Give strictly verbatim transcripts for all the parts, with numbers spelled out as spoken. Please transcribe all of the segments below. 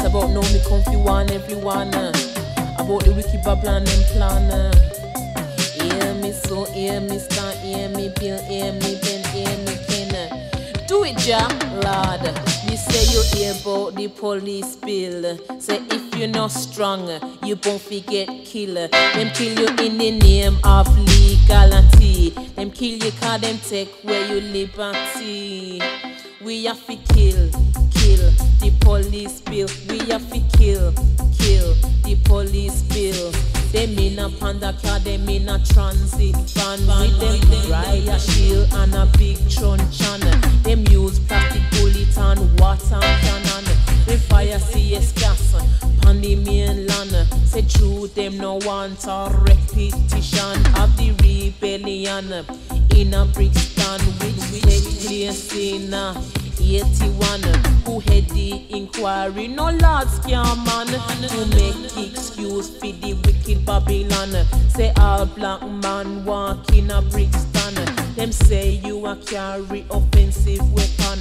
about know me comfy one everyone. Uh, about the wicked Babylon and plan. Uh, hear me so, hear me star, hear me Bill, hear me Ben, hear me Ken. Uh, do it, Jah, Lord. You say you hear about the police bill. Say if you're not strong, you won't forget killer. Them kill you in the name of legality. Them kill you cause them take where you liberty. We have to kill, kill the police bill. We have to kill, kill the police bill. Them in a panda car, them in a transit van with them riot shield and a big truncheon. Them use plastic bullet and water cannon. They fire C S gas on the mainland. Say true, them no want a repetition of the rebellion in a Brixton which take place in eighty-one. Who had the inquiry? No large scam man to make excuse for the wicked Babylon. Say all black man walk in a Brixton. Them say you a carry offensive weapon.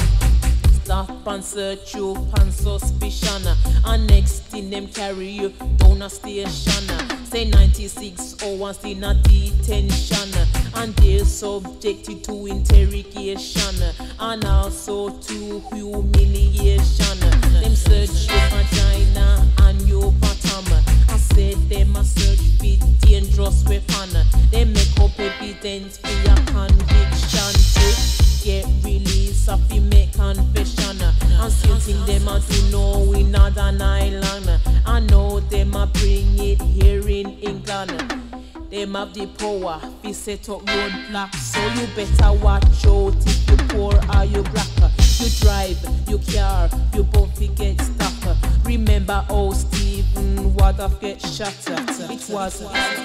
Stop and search you on suspicion. And next thing them carry you down a station. Say ninety-six hours in a detention. And they're subjected to interrogation and also to humiliation. Them search your vagina and your bottom. I said them a search for dangerous weapon. They make up evidence for your conviction to get released of the make confession. And still think them a do know in Northern Ireland. I know them a bring it here in England. Them have the power, we set up roadblocks. So you better watch out if you poor or you black. You drive, you car, you both get stuck. Remember how Stephen Waddoff get shot. It was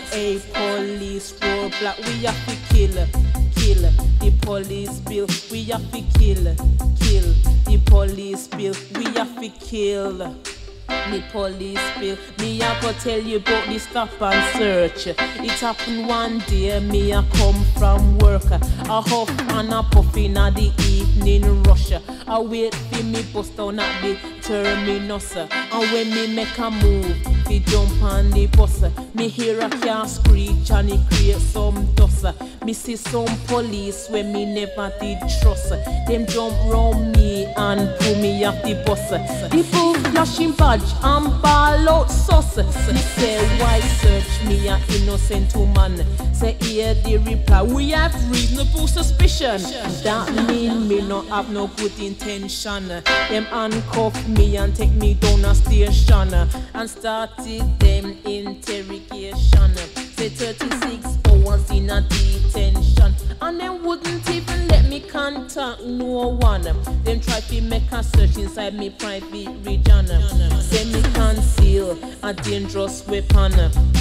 a police roadblock. We have to kill, kill the police bill. We have to kill, kill the police bill. We have to kill the police bill. Me I go tell you about the stop and search. It happened one day, me I come from work. I huff and I puff in at the evening rush. I wait for me bus down at the terminus. And when me make a move, we jump on the bus. Me hear a car screech and it create some dust. Me see some police when me never did trust. Them jump round me and pull me off the bus. The full flashing badge and ball out sauce. Me say why search me a innocent woman. Say hear the reply, we have reasonable suspicion. That mean me not have no good intention. Them handcuff me and take me down a station and started them interrogation. Say thirty-six hours in a detention. And them wouldn't even let me contact no one. Them try to make a search inside me private region. Say me conceal a dangerous weapon.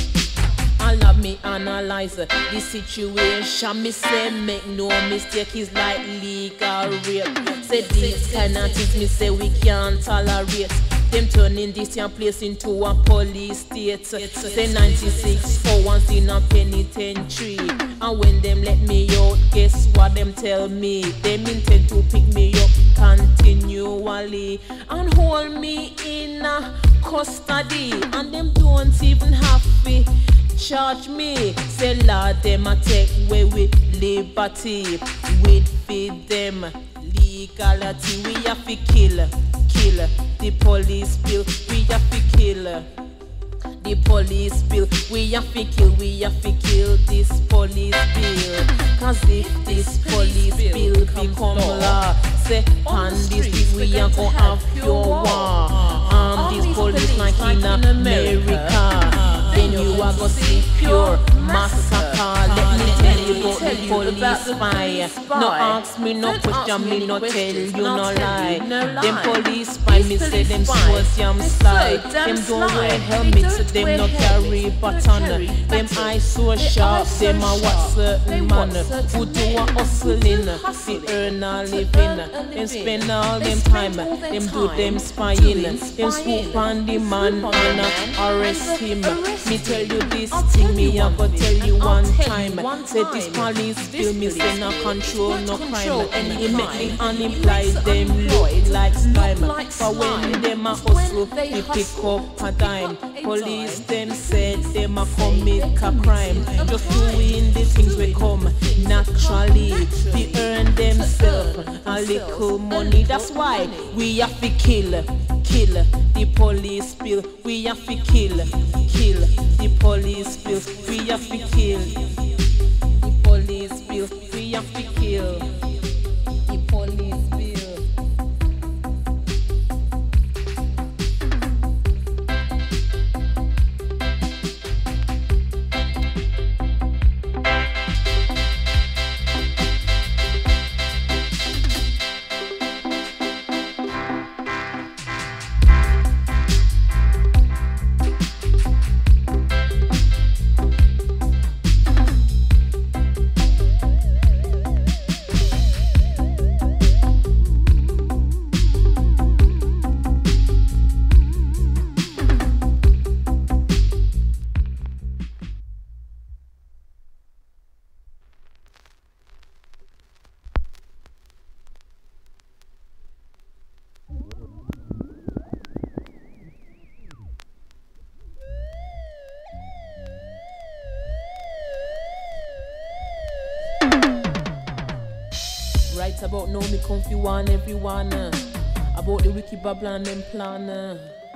I love me analyze the situation. Me say make no mistake, it's like legal rape. Say these kind of things me say we can't tolerate. Them turning this young place into a police state. Say ninety-six hours in a penitentiary. And when them let me out, guess what them tell me? Them intend to pick me up continually and hold me in a custody. And them don't even have to charge me. Say Lord, them a take away with liberty. Wait for them legality. We have to kill, kill the police bill. We have to kill the police bill. We have to kill, we have to kill this police bill. Cause if this police bill become law, say on this street we are gonna have pure war. Arm these police like in America. Then you are gonna see pure massacre. Let me tell you about the police spy. No ask me no question, me no tell you no lie. Them police spy, me say them swords yam slide. Them don't wear helmets, them no carry baton. Them eyes so sharp, them a watch certain man who do a hustling to earn a living. Them spend all them time, them do them spying. Them swoop on the man and arrest him. Me tell you this thing, me I go tell you one time. Say this police feel me say no control, no crime. It make the unemployed them look like slime. For when them a hustle, they pick up a dime. Police them said them a commit a crime. Just doing the things we come naturally. They earn themselves a little money. That's why we have to kill, kill the police bill. We have to kill, kill the police bill. We have to kill the police bill. We have to kill the police bill. Right about now, me comfy one everyone. Uh, about the wicked Babylon them plan. Uh.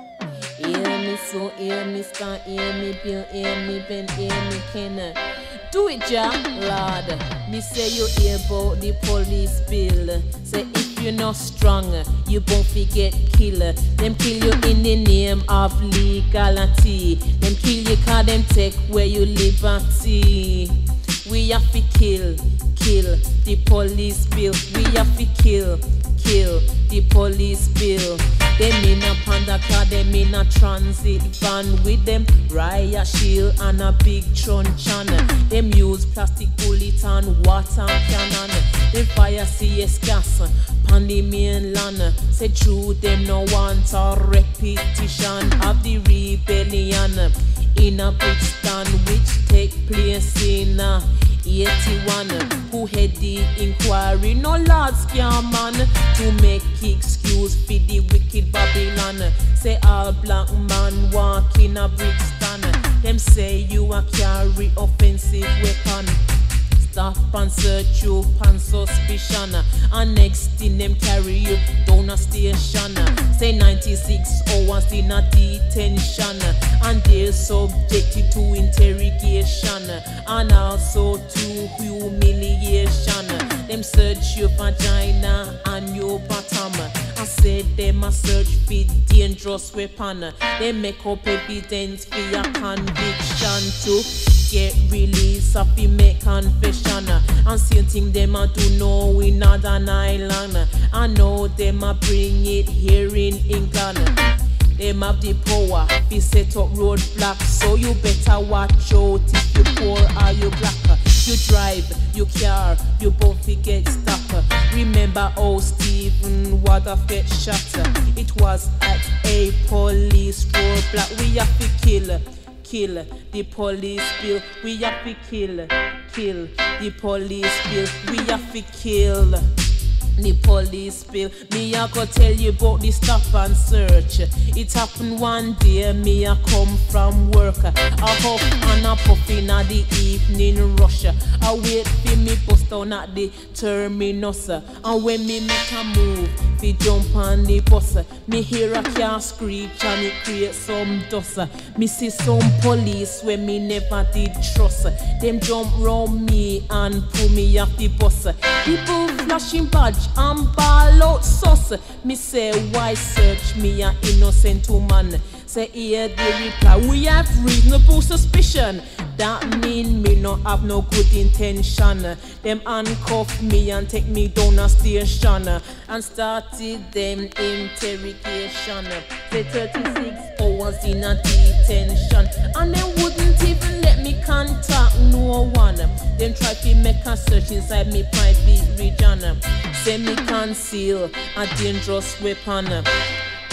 Hear me so, hear me star, hear me Bill, hear me Ben, hear me Ken. Uh. Do it, ja, Lord. Me say you hear about the police bill. Say if you're not strong, you won't forget killer. Them kill you in the name of legality. Them kill you cause them take away your liberty. We have to kill, kill the police bill. We have to kill, kill the police bill. Them in a panda car, them in a transit van with them riot shield and a big truncheon. Them use plastic bullet and water cannon. Them fire C S gas on the mainland. Say true, them no want a repetition of the rebellion in a Brixton which take place in uh, eighty-one. Who had the inquiry? No large scam man to make excuse for the wicked Babylon. Say all black man walk in a Brixton. Them say you a carry offensive weapon. Stop and search you on suspicion. And next thing them carry you down a station. Say ninety-six hours in a detention. And they're subjected to interrogation. And also to humiliation. Them search your vagina and your bottom. I said them a search for dangerous weapon. They make up evidence for your conviction to get release of the make confession. And same thing them a do know in Northern Ireland. I know them a bring it here in England. Them have the power to set up roadblocks, so you better watch out if you poor or you black. You drive, you car, you both get stuck. Remember how Stephen Waterford shot. It was at a police roadblock. We have to kill, kill the police bill. We have to kill, kill the police bill. We have to kill the police bill. Me I go tell you about the stop and search. It happened one day, me I come from work. I huff and I puff in at the evening rush. I wait for me bus down at the terminus. And when me make a move, fi jump on the bus, me hear a car screech and it create some dust. Me see some police where me never did trust. Them jump round me and pull me off the bus. People flashing badge and ball out sauce. Me say why search me a innocent woman? Say here they reply, we have reasonable suspicion. That mean me no have no good intention. Them handcuff me and take me down a station and started them interrogation. Say thirty-six hours in a detention, and they wouldn't even let me contact no one. Them try to make a search inside me private region. Say me conceal a dangerous weapon.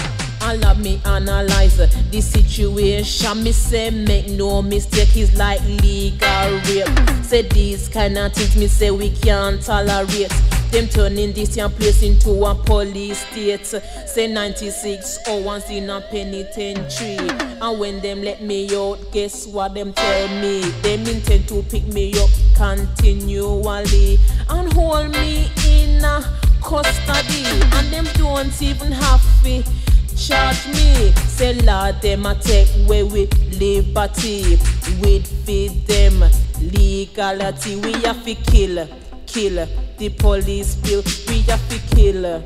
I love me analyze the situation. Me say make no mistake, it's like legal rape. Say these kind of things me say we can't tolerate. Them turning this young place into a police state. Say ninety-six hours in a penitentiary. And when them let me out, guess what them tell me? Them intend to pick me up continually and hold me in a custody. And them don't even have to charge me. Say Lord, them a take away with liberty. With feed them legality. We have to kill, kill the police bill. We have to kill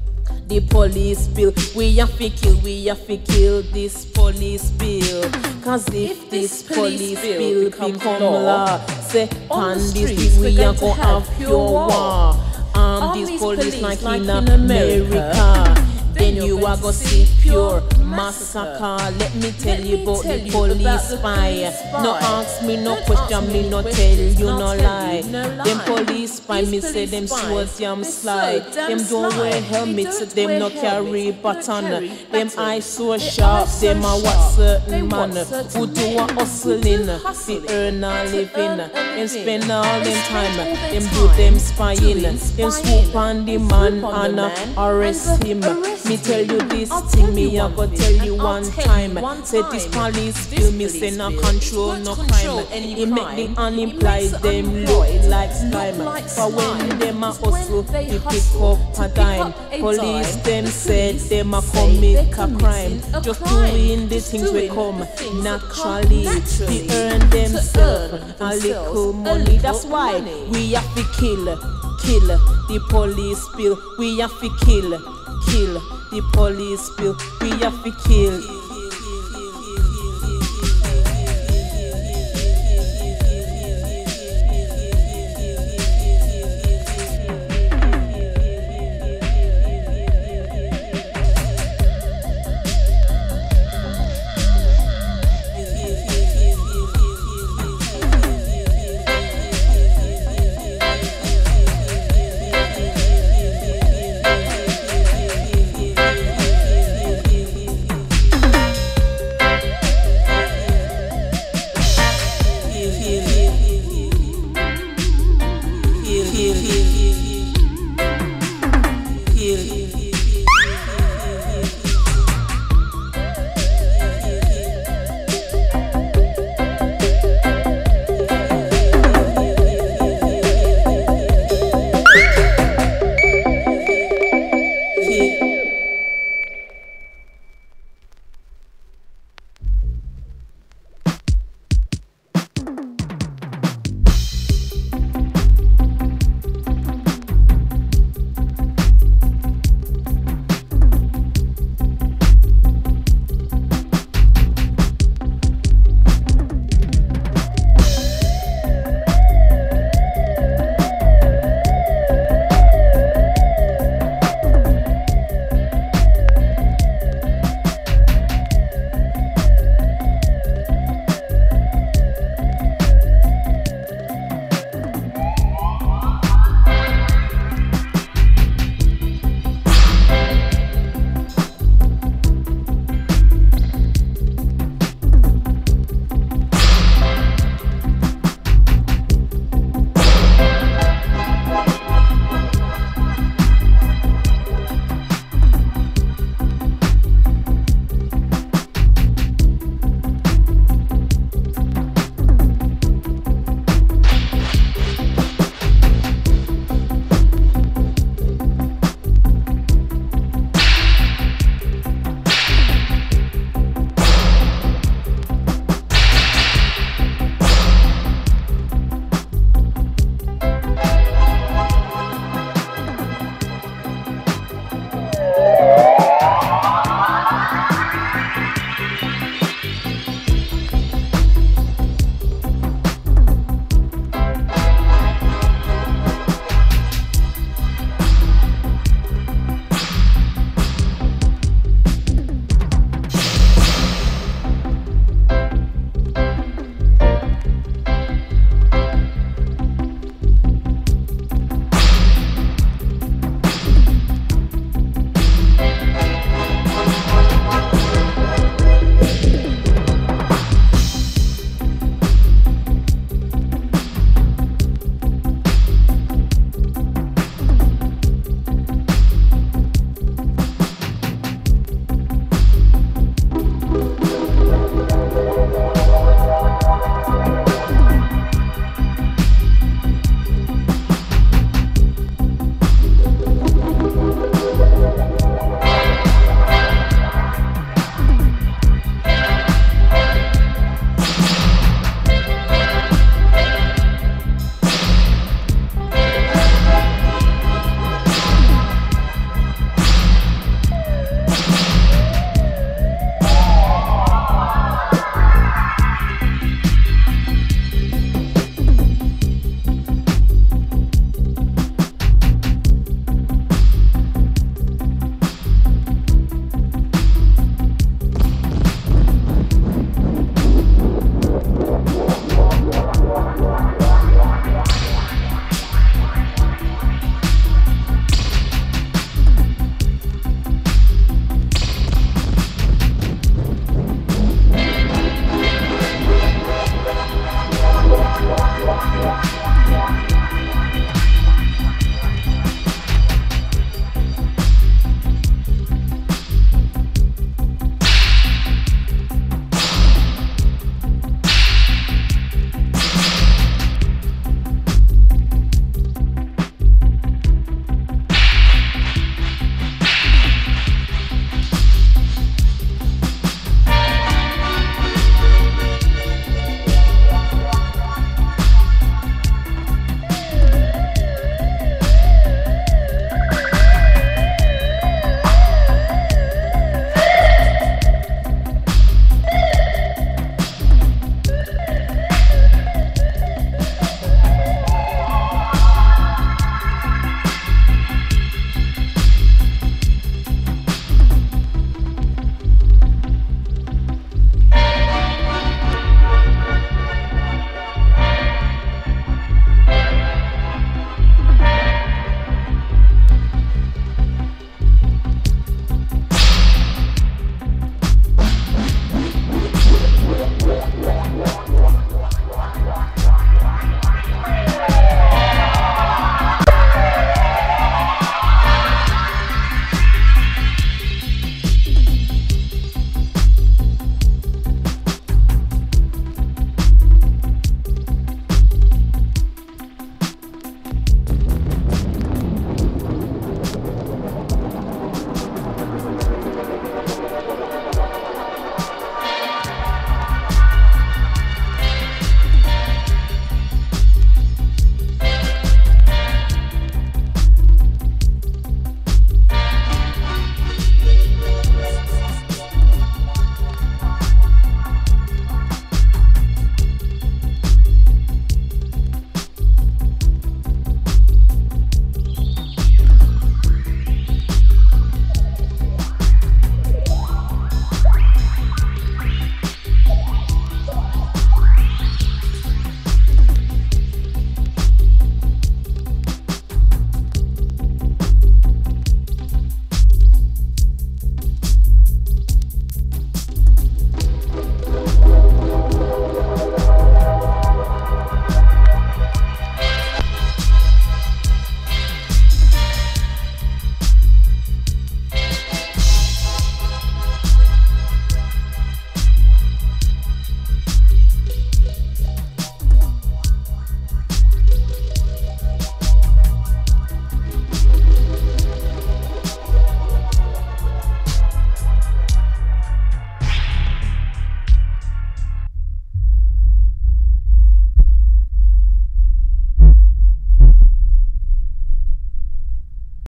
the police bill. We have to kill, we have to kill this police bill. Cause if, if this police bill become law, say on this bill we are gonna have pure war. Um, this police like in America. Then you are gonna see pure massacre. Let me tell you about the police spy. No ask me, no question me, no tell you, no lie. Them police spy, me say them swords, them slide. Them don't wear helmets, them no carry baton. Them eyes so sharp, them a watch certain man who do a hustling to earn a living. Them spend all them time, them do them spying. Them swoop on the man and arrest him. Me tell you this thing, me I go tell you one time. Say this police feel me say no control, no crime. It make the unemployed them look like slime. But when them a hustle, they pick up a dime. Police them said them a commit a crime. Just doing the things we come naturally. They earn themselves a little money. That's why we have to kill, kill the police bill. We have to kill, kill the police bill. We have to kill.